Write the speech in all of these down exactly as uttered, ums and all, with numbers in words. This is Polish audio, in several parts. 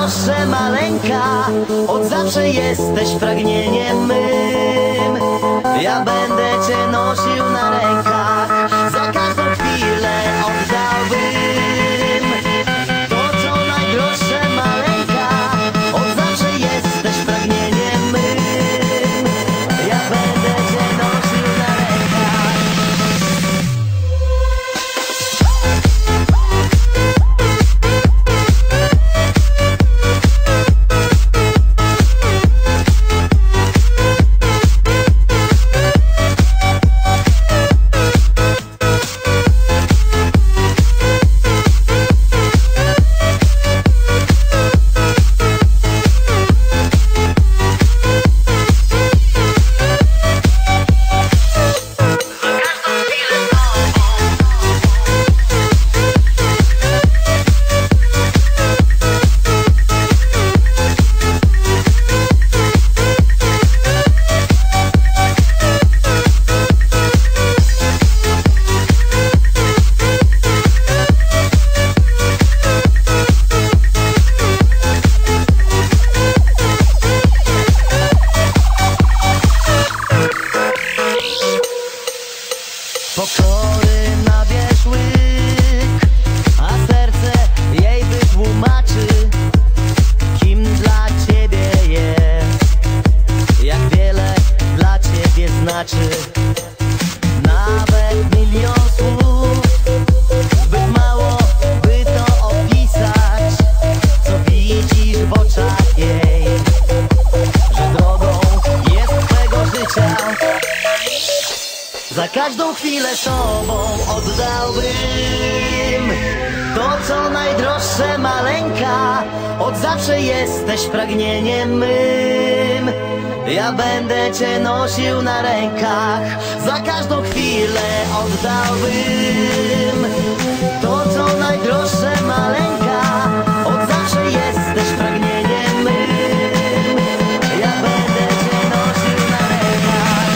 najdroższe maleńka, od zawsze jesteś pragnieniem mym. Ja będę cię nosił na rękach, za każdą chwilę oddałbym to, co najdroższe maleńka, od zawsze jesteś pragnieniem mym. Ja będę cię nosił na rękach. Pokory nabierz łyk, a serce jej wytłumaczy, kim dla ciebie jest, jak wiele dla ciebie znaczy. Nawet milion słów zbyt mało, by to opisać, co widzisz w oczach jej, że drogą jest twego życia. Za każdą chwilę sobą oddałbym to, co najdroższe maleńka, od zawsze jesteś pragnieniem mym. Ja będę cię nosił na rękach, za każdą chwilę oddałbym to, co najdroższe maleńka, od zawsze jesteś pragnieniem mym. Ja będę cię nosił na rękach.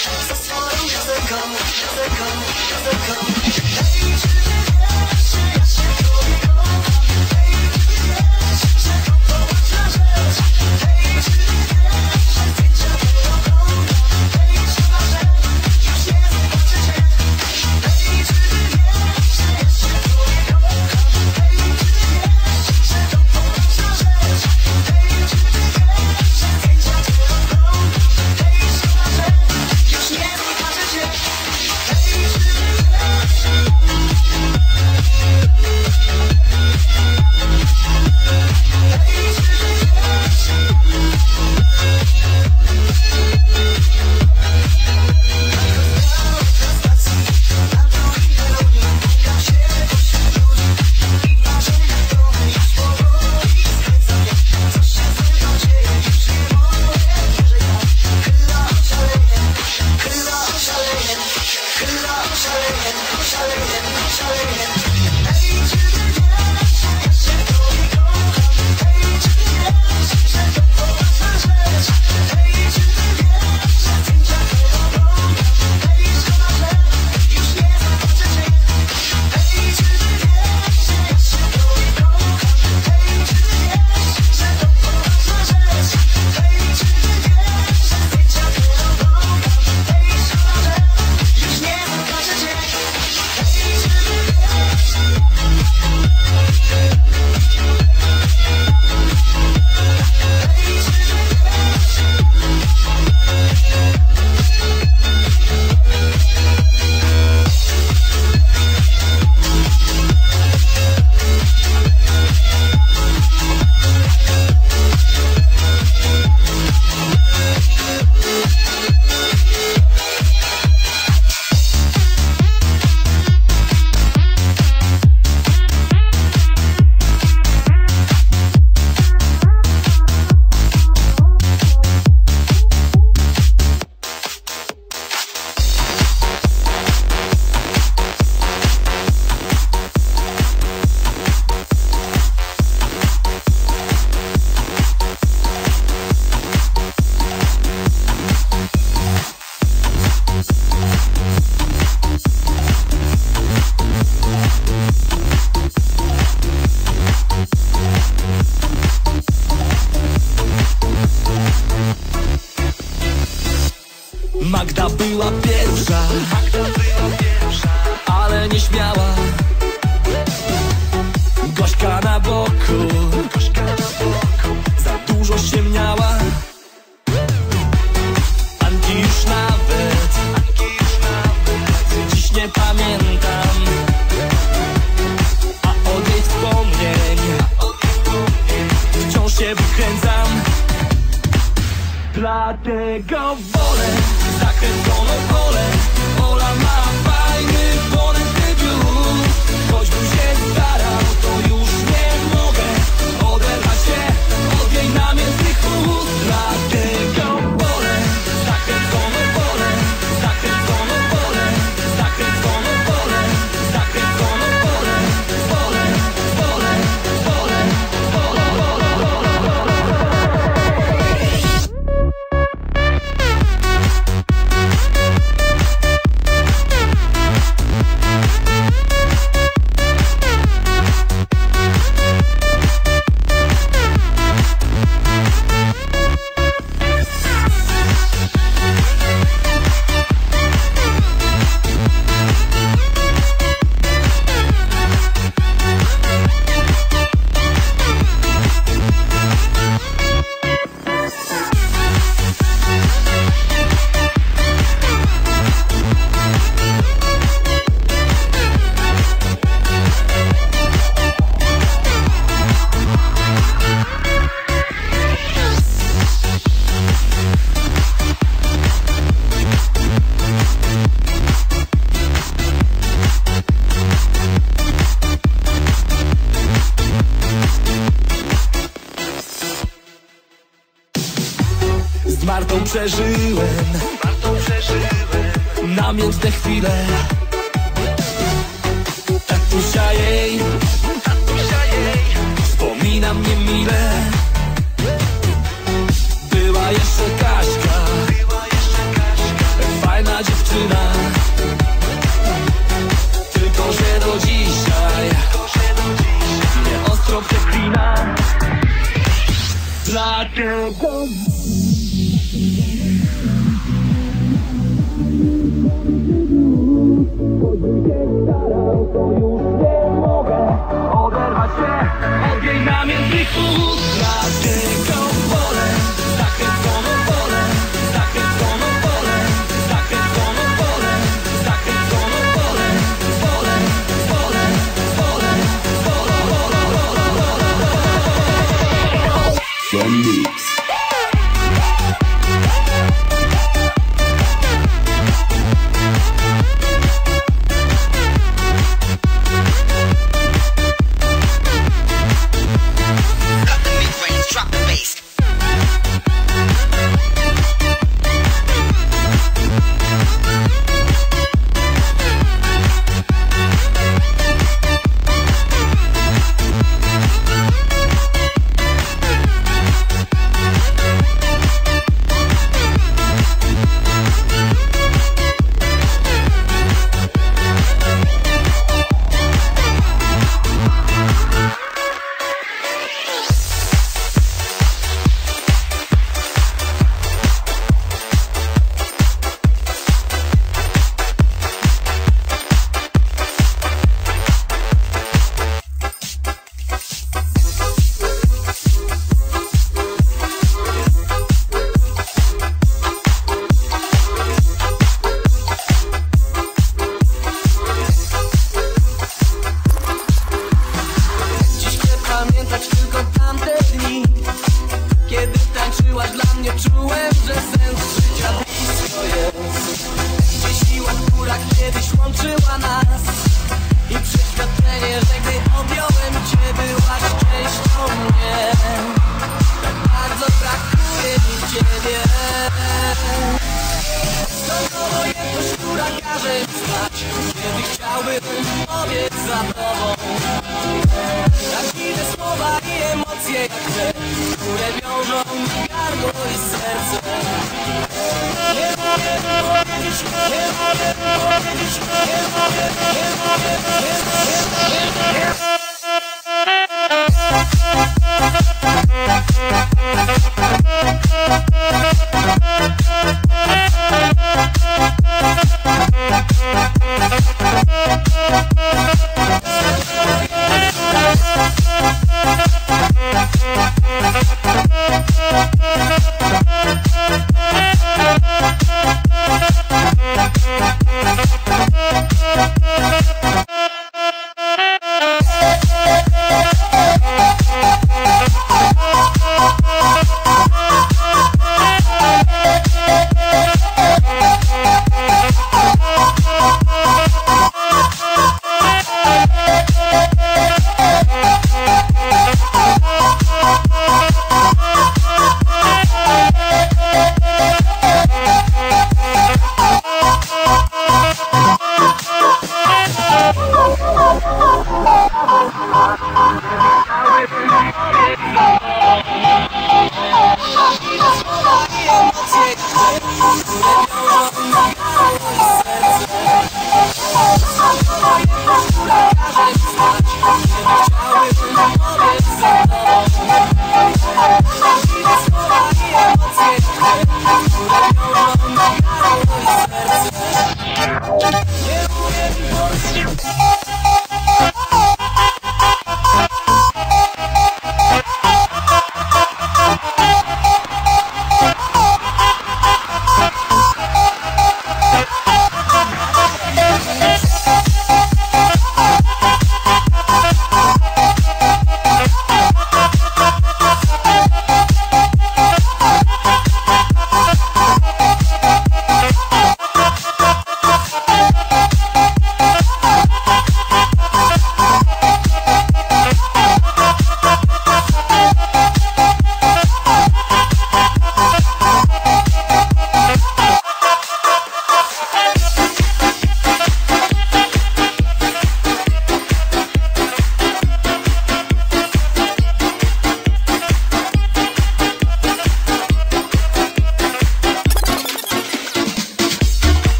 ze swoją piosenką, piosenką, piosenką. Hej, czy ty wiesz, że ja się w tobie kocham? Hej, czy ty wiesz, że to poważna rzecz? Hej, czy ty wiesz, że zdjęcia nie oglądam? Hej, trzeba, że już nie zobaczę cię. Hej, czy ty wiesz, że ja się w tobie kocham? Hej, czy ty wiesz, że to poważna rzecz? Hej, czy ty wiesz, że zdjęcia nie oglądam? Hej, trzeba, że już nie zobaczę cię. Hej, czy ty Magda była pierwsza, ale nie śmiała. Gośka na boku, za dużo się miała. Anki już nawet, dziś nie pamiętam. A od jej wspomnień wciąż się wykręcam. Dlatego wolę zakręconą wolę. Ola ma fajny, ponętny biur. Choćbym się starał, to już nie mogę oderwać się od jej namiętnych ust. Dlatego wolę zakręconą wolę, zakręconą wolę, zakręconą wolę, zakręconą wolę, wolę, wolę, wolę, wolę, wolę, Z Martą przeżyłem, Martą przeżyłem namiętne chwile. Tatusia jej, tatusia jej wspomina mnie mile. Była jeszcze Kaśka, była jeszcze Kaśka,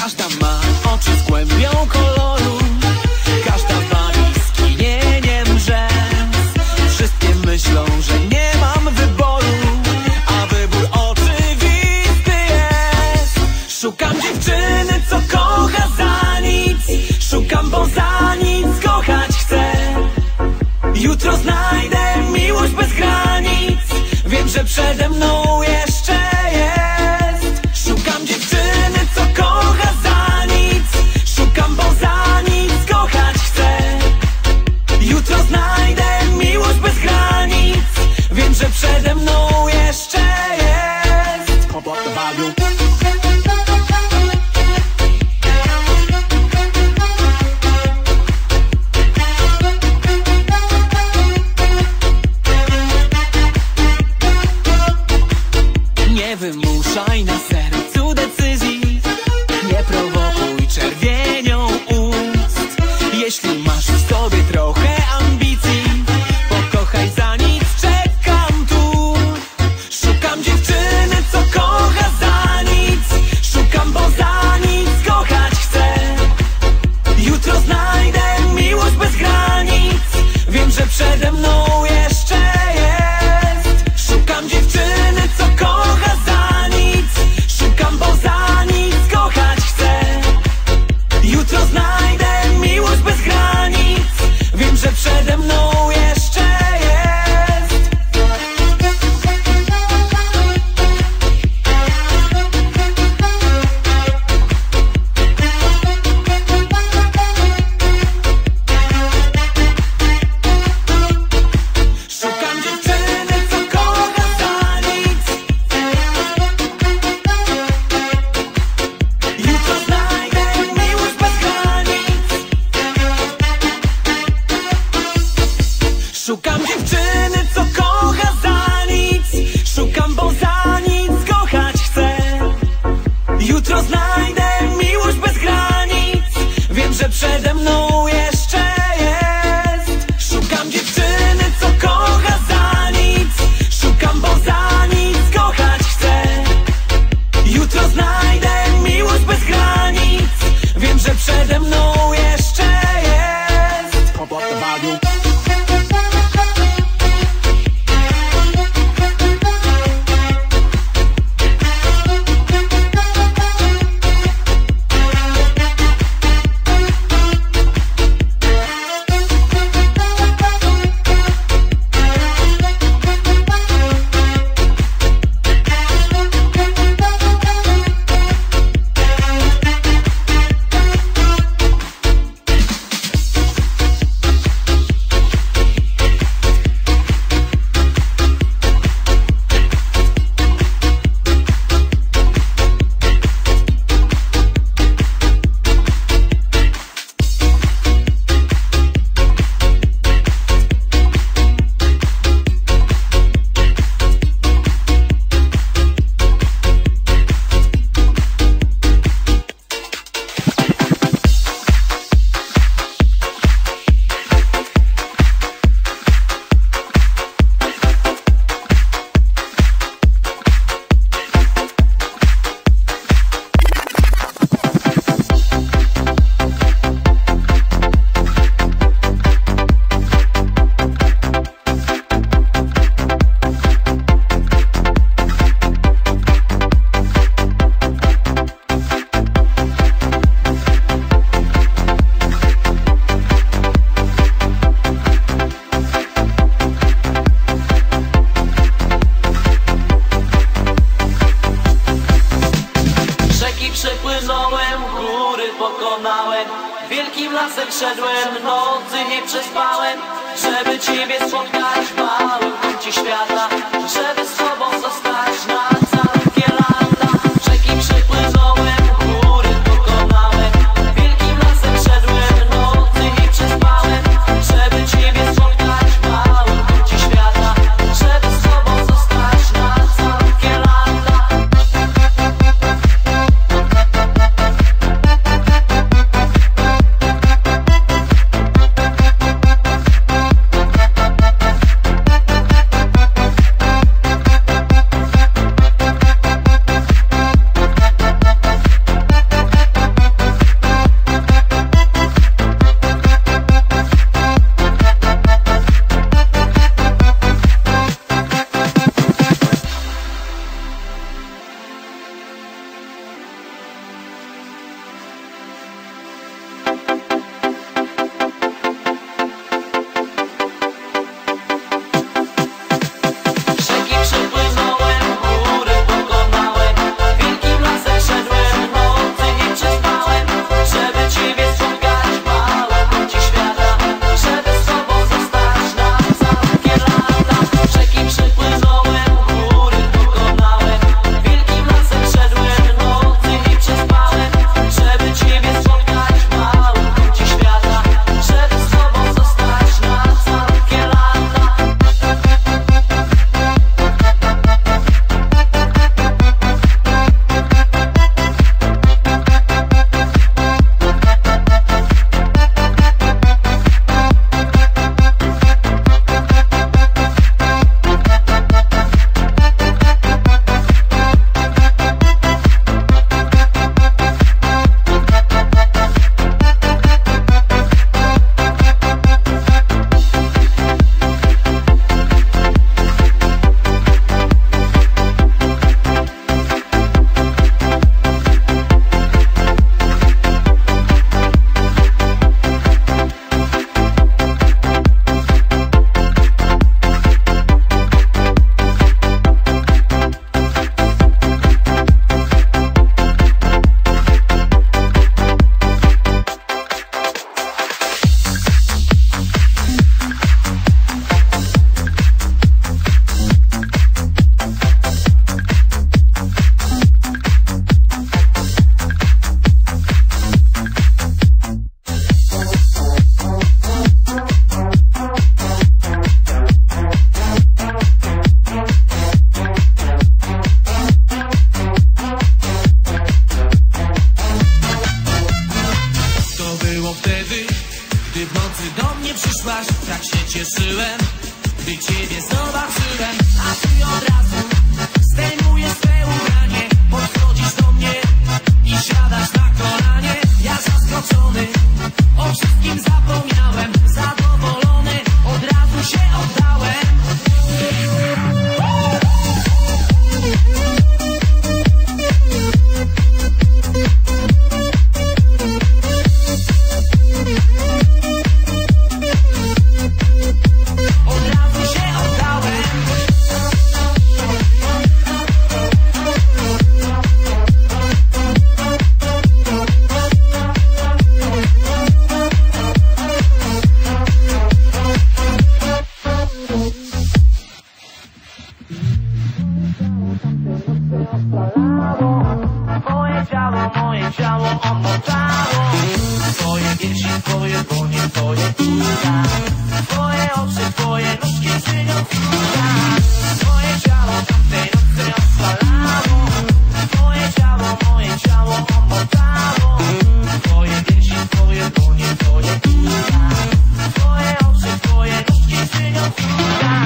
Każda ma oczy z głębią koloru, każda wali skinieniem rzęs. Wszystkie myślą, że nie mam wyboru, a wybór oczywisty jest. Szukam dziewczyny, co kocha za nic. Szukam, bo za nic kochać chcę. Jutro znajdę miłość bez granic. Wiem, że przede mną jeszcze jest. Szukam dziewczyny, co kocha za nic. Szukam, bo za nic kochać chcę. Jutro znajdę miłość bez granic. Wiem, że przede mną jeszcze jest. Pop up the volume. Nie wymuszaj na sercu decyzji, nie prowokuj czerwienią ust. Jeśli masz w sobie trochę ambicji, pokochaj za nic, czekam tu. Szukam dziewczyny, co kocha za nic. Szukam, bo za nic kochać chcę. Jutro znajdę miłość bez granic. Wiem, że przede mną jeszcze jest. Szukam dziewczyny, co kocha za nic. Szukam, bo za nic kochać chcę. Jutro znajdę miłość bez granic. Wiem, że przede mną jeszcze jest. Szukam dziewczyny, co kocha za nic. Jutro znajdę miłość bez granic. Szukam dziewczyny, co kocha za nic. Szukam, bo za nic kochać chcę. Jutro znajdę miłość bez granic. Wiem, że przede mną jeszcze jest. Szukam dziewczyny, co kocha za nic. Szukam, bo za nic kochać chcę. Jutro znajdę miłość bez granic. Wiem, że przede mną jeszcze jest. Pop up the volume. Przepłynąłem, góry pokonałem, wielkim lasem szedłem, nocy nie przespałem, żeby Ciebie spotkać w małym kącie świata, żeby z Tobą zostać na całe lata. Rzeki przepłynąłem, góry pokonałem, wielkim lasem szedłem, nocy nie przespałem, żeby Ciebie spotkać w małym kącie świata, żeby z Tobą zostać na całe lata. cieszyłem, gdy ciebie zobaczyłem. A ty od razu zdejmujesz swe ubranie, podchodzisz do mnie i siadasz na kolanie. Ja zaskoczony, o wszystkim zapomniałem, zadowolony, od razu się oddałem. Moje ciało, moje ciało omotało, twoje piersi, twoje dłonie, twoje usta, twoje oczy, twoje nóżki czynią cuda. Moje ciało tamtej nocy oszalało, moje ciało, moje ciało omotało, twoje piersi, twoje dłonie, twoje usta, twoje oczy, twoje nóżki czynią cuda.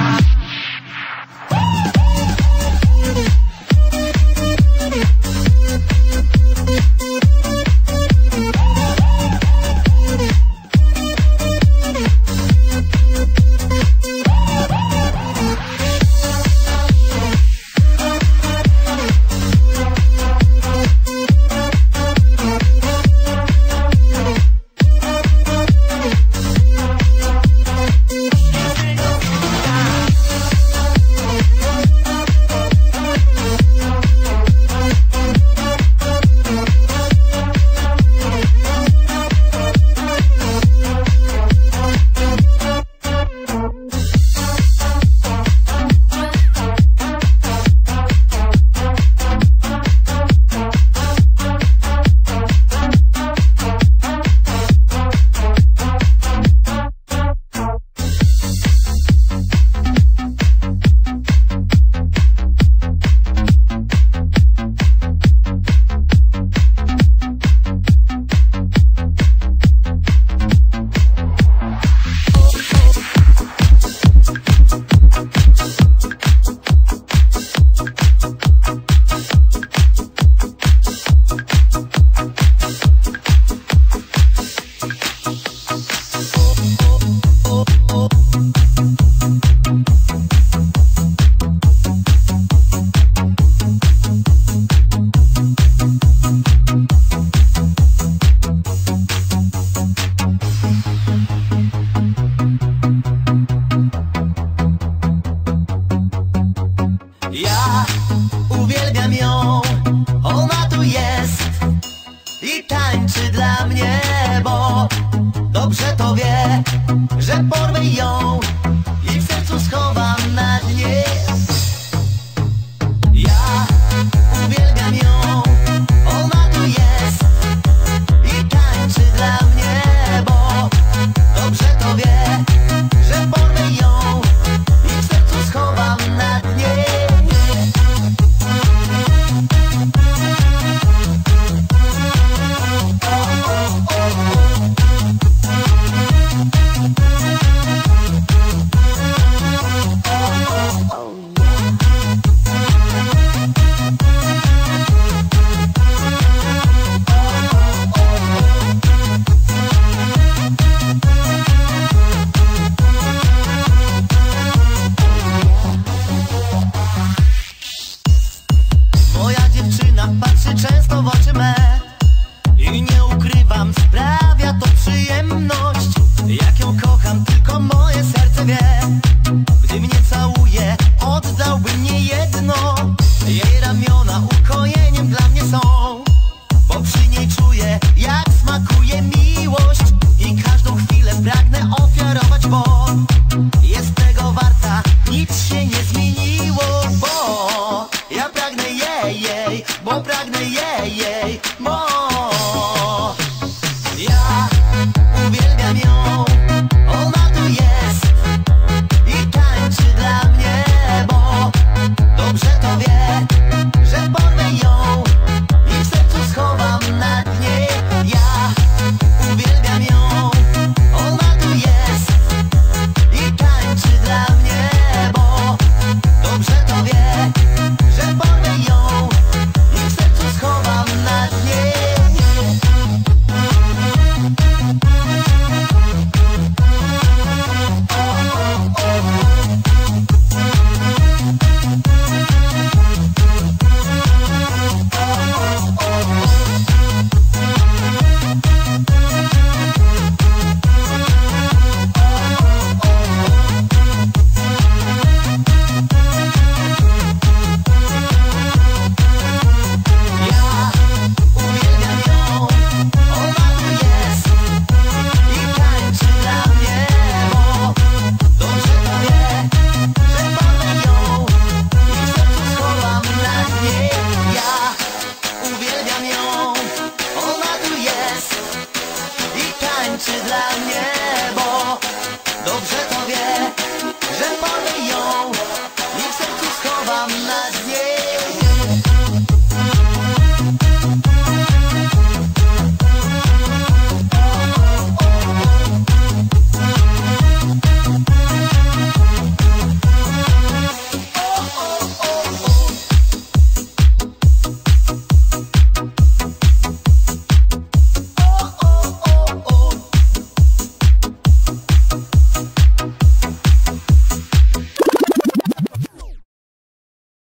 Ja uwielbiam ją, ona tu jest i tańczy dla mnie, bo dobrze to wie, że porwę ją i w sercu schowam na dnie. Ja uwielbiam ją, ona tu jest i tańczy dla mnie, bo dobrze to wie, że porwę ją i w sercu schowam na dnie. Moja dziewczyna patrzy często w oczy me i nie ukrywam, sprawia to przyjemność. Jak ją kocham, tylko moje serce wie. Gdy mnie całuje, oddałbym nie jedno. Jej ramiona ukojeniem dla mnie są, bo przy niej czuję, jak smakuje miłość. I każdą chwilę pragnę ofiarować, bo jest tego warta, nic się nie zmieniło. Bo ja pragnę jej, jej, bo pragnę jej, jej, bo ja uwielbiam ją, ona tu jest tańczy dla mnie, bo dobrze